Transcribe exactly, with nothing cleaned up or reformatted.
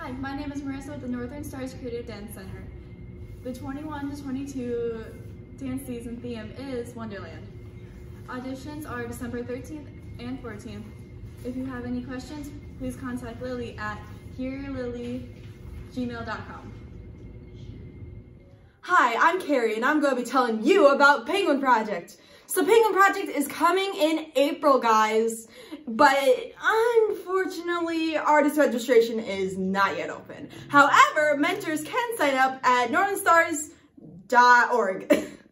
Hi, my name is Marissa with the Northern Starz Creative Dance Center. The twenty-one to twenty-two dance season theme is Wonderland. Auditions are December thirteenth and fourteenth. If you have any questions, please contact Lily at here lily gmail dot com. Hi, I'm Carrie, and I'm going to be telling you about Penguin Project. So Penguin Project is coming in April, guys, but unfortunately, artist registration is not yet open. However, mentors can sign up at northern stars dot org.